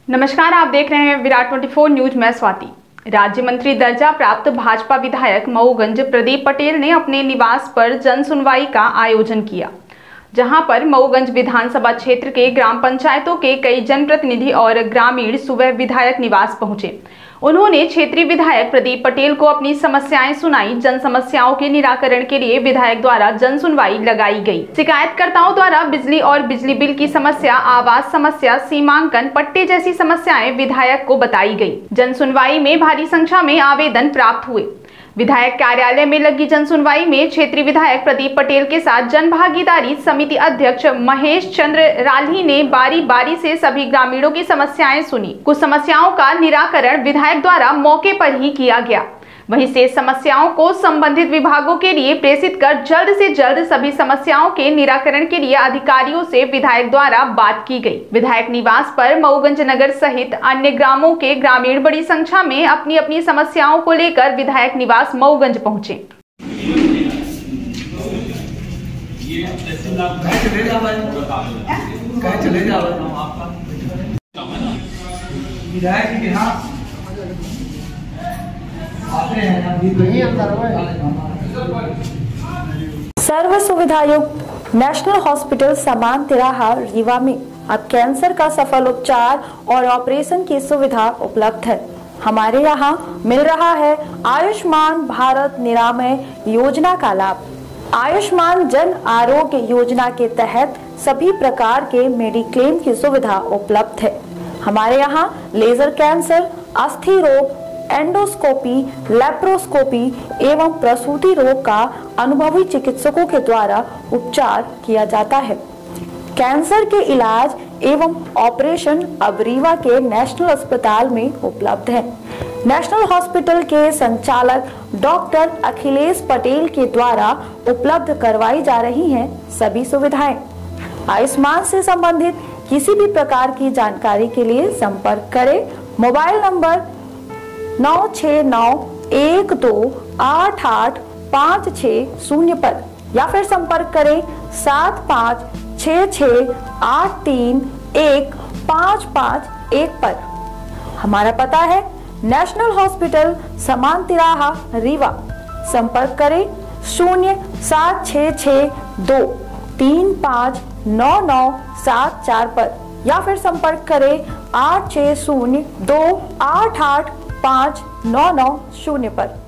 नमस्कार, आप देख रहे हैं विराट 24 न्यूज। मैं स्वाति। राज्य मंत्री दर्जा प्राप्त भाजपा विधायक मऊगंज प्रदीप पटेल ने अपने निवास पर जन सुनवाई का आयोजन किया, जहां पर मऊगंज विधानसभा क्षेत्र के ग्राम पंचायतों के कई जनप्रतिनिधि और ग्रामीण सुबह विधायक निवास पहुंचे। उन्होंने क्षेत्रीय विधायक प्रदीप पटेल को अपनी समस्याएं सुनाई। जन समस्याओं के निराकरण के लिए विधायक द्वारा जन सुनवाई लगाई गई। शिकायतकर्ताओं द्वारा बिजली और बिजली बिल की समस्या, आवास समस्या, सीमांकन पट्टे जैसी समस्याएं विधायक को बताई गई। जन सुनवाई में भारी संख्या में आवेदन प्राप्त हुए। विधायक कार्यालय में लगी जन सुनवाई में क्षेत्रीय विधायक प्रदीप पटेल के साथ जन भागीदारी समिति अध्यक्ष महेश चंद्र राल्ही ने बारी बारी से सभी ग्रामीणों की समस्याएं सुनी। कुछ समस्याओं का निराकरण विधायक द्वारा मौके पर ही किया गया। वहीं से समस्याओं को संबंधित विभागों के लिए प्रेषित कर जल्द से जल्द सभी समस्याओं के निराकरण के लिए अधिकारियों से विधायक द्वारा बात की गई। विधायक निवास पर मऊगंज नगर सहित अन्य ग्रामों के ग्रामीण बड़ी संख्या में अपनी अपनी समस्याओं को लेकर विधायक निवास मऊगंज पहुंचे। सर्व सुविधा युक्त नेशनल हॉस्पिटल समान तिराहा रीवा में अब कैंसर का सफल उपचार और ऑपरेशन की सुविधा उपलब्ध है। हमारे यहाँ मिल रहा है आयुष्मान भारत निरामय योजना का लाभ। आयुष्मान जन आरोग्य योजना के तहत सभी प्रकार के मेडिक्लेम की सुविधा उपलब्ध है। हमारे यहाँ लेजर कैंसर, अस्थि रोग, एंडोस्कोपी, लेप्रोस्कोपी एवं प्रसूति रोग का अनुभवी चिकित्सकों के द्वारा उपचार किया जाता है। कैंसर के इलाज एवं ऑपरेशन अब रीवा के नेशनल अस्पताल में उपलब्ध है। नेशनल हॉस्पिटल के संचालक डॉक्टर अखिलेश पटेल के द्वारा उपलब्ध करवाई जा रही हैं सभी सुविधाएं। आयुष्मान से संबंधित किसी भी प्रकार की जानकारी के लिए संपर्क करें मोबाइल नंबर 9691288560 पर या फिर संपर्क करें 7566831551 पर। हमारा पता है नेशनल हॉस्पिटल समान तिराहा रीवा। संपर्क करें 07662359974 पर या फिर संपर्क करें 8602885990 पर।